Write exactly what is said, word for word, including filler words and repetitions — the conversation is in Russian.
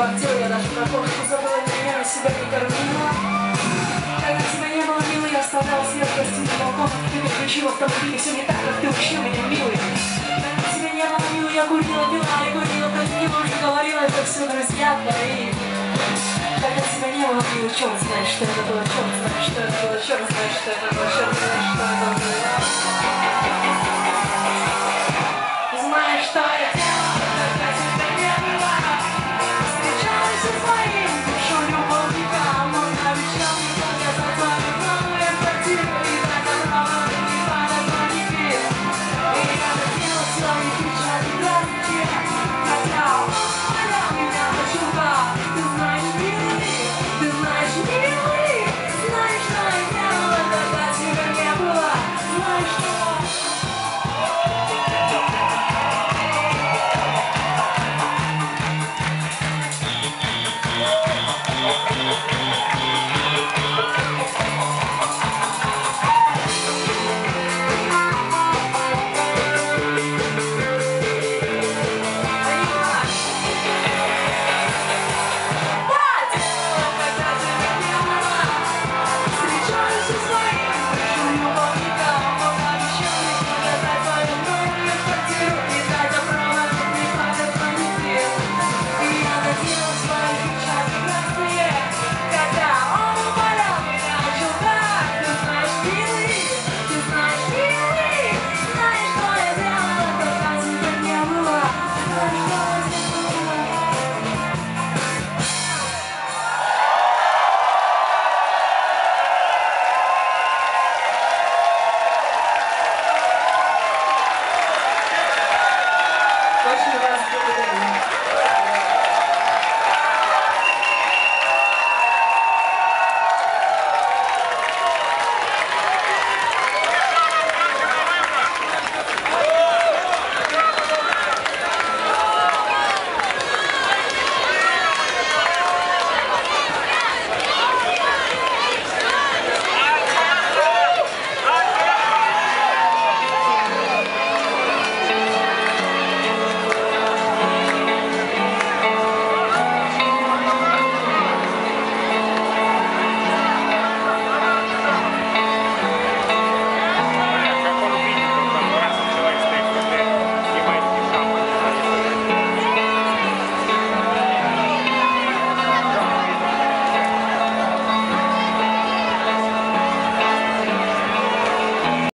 актера, я даже про кошку забыла, меня на себя не кормила. Когда тебя не было, милый, я оставляла свет в гостиной, балкон, ты мне включил автомобиль, все не так, как ты учил меня, милый. Когда тебя не было, милый, я курила, пила, и курила, казнила, уже говорила, это все друзья твои. Когда тебя не было, милый, черт знает, что это было, черт